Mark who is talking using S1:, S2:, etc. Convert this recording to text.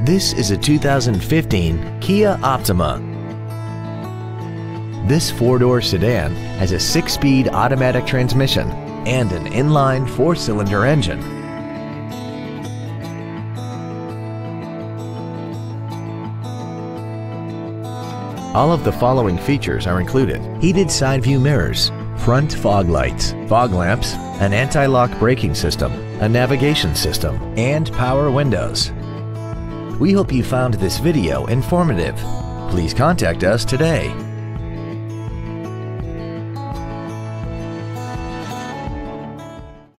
S1: This is a 2015 Kia Optima. This four-door sedan has a 6-speed automatic transmission and an inline 4-cylinder engine. All of the following features are included: heated side view mirrors, front fog lights, fog lamps, an anti-lock braking system, a navigation system, and power windows. We hope you found this video informative. Please contact us today.